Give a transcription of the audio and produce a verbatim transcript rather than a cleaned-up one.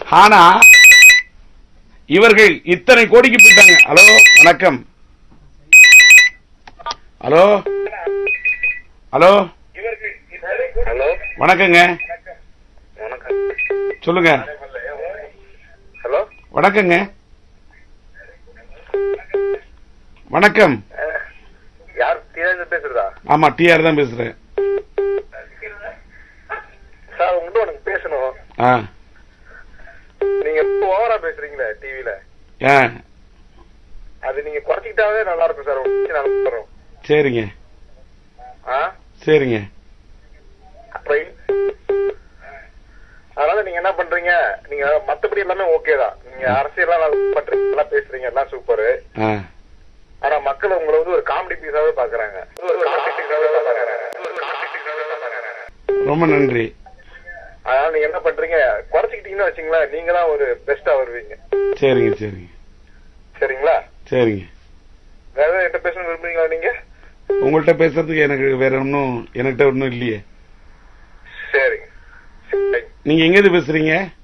ஆனா இவர்கள் இத்தனை கோடிக்கு போயிட்டாங்க. ஹலோ வணக்கம். ஹலோ ஹலோ ஹலோ வணக்கங்க. சொல்லுங்க. ஹலோ வணக்கங்க. வணக்கம். யார் டி ராஜேந்தர் பேசுறதா? ஆமா, டி ஆர் தான் பேசுறேன். சார் உங்கள்கிட்ட எனக்கு பேசணும். ஆ நீங்க ஓவரா பேசுறீங்களே டிவில. ஆ அது நீங்க குறைச்சிக்கிட்டாவே நல்லா இருக்கும் சார். நல்லா வரும். சரிங்க. ஆ சரிங்க. அதனால நீங்க என்ன பண்றீங்க, நீங்க மத்தபடி எல்லாமே ஓகே தான். நீங்க அரசியல் பண்றீங்க, பேசுறீங்க, எல்லாம் சூப்பரு. ஆனா மக்கள் உங்களை வந்து ஒரு காமெடி பீஸாவே பாக்குறாங்க. ரொம்ப நன்றி. அதனால நீங்க என்ன பண்றீங்க, குறைச்சிக்கிட்டீங்கன்னு வச்சுங்களேன், நீங்க தான் ஒரு பெஸ்டா வருவீங்க. சரிங்க சரிங்க. சரிங்களா? சரிங்க. வேற ஏதாவது என்கிட்ட பேசணும் விரும்புறீங்களா நீங்க? உங்கள்கிட்ட பேசுறதுக்கு எனக்கு வேற ஒன்னும் என்கிட்ட ஒன்னும் இல்லையே. சரிங்க. நீங்க எங்க இருந்து பேசுறீங்க?